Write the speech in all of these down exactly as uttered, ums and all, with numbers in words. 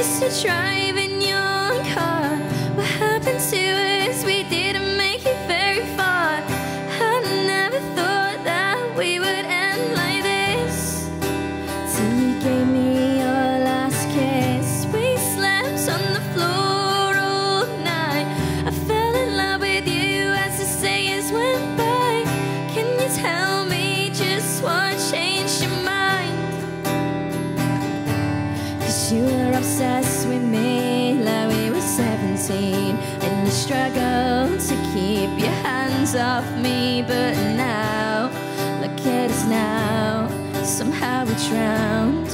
used to drive in your car. What happened to us? We didn't make it very far. I never thought that we would end like this, till you gave me your last kiss. We slept on the floor all night. I fell in love with you as the seconds went by. Can you tell me just what changed your mind? Cause you were obsessed with me like we were seventeen, and you struggled to keep your hands off me. But now, look at us now, somehow we drowned.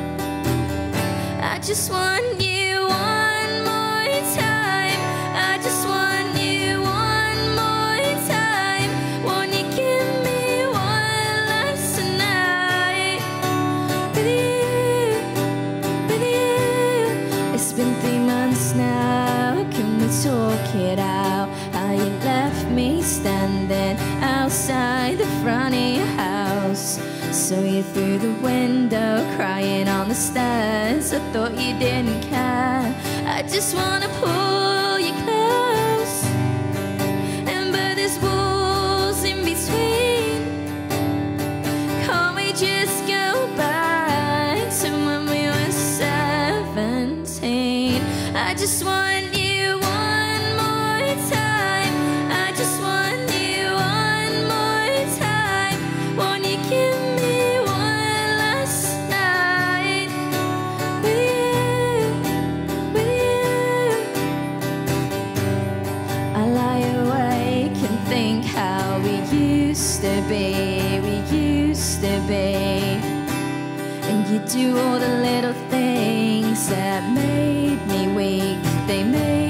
I just want you one more time. I just want you one more time. Won't you give me one last night? With you, with you. It's been three months now, can we talk it out? How you left me standing outside the front of your house. Saw you through the window, crying on the stairs. I thought you didn't care. I just wanna pull you close, and but there's walls in between. Can't we just go back to when we were seventeen? I just want you one more time. I just want you one more time. Won't you give me one last night? With you, with you. I lie awake and think how we used to be, we used to be. And you do all the little things that made me weak, they made